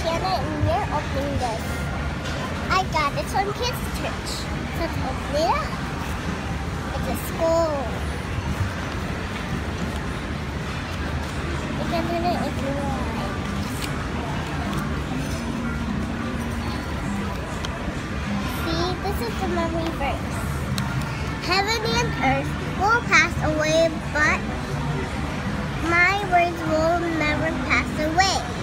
Hannah and we're opening this. I got this from Kids Church. So let's open it up. It's a skull. You can turn it if you want. See, this is the memory verse. Heaven and earth will pass away, but my words will never pass away.